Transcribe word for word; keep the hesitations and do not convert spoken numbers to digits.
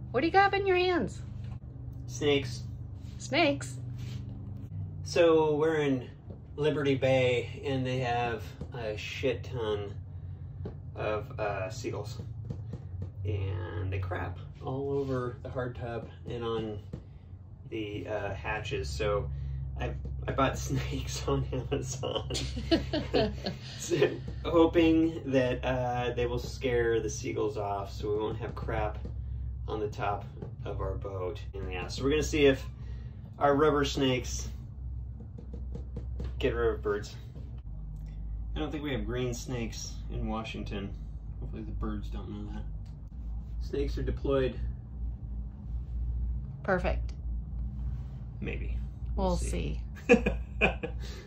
What do you got in your hands? Snakes. Snakes? So we're in Liberty Bay and they have a shit ton of uh, seagulls. And they crap all over the hardtop and on the uh, hatches. So I I bought snakes on Amazon, so, hoping that uh, they will scare the seagulls off, so we won't have crap on the top of our boat. And yeah, so we're gonna see if our rubber snakes get rid of birds. I don't think we have green snakes in Washington. Hopefully the birds don't know that. Snakes are deployed. Perfect. Maybe. We'll, we'll see. see.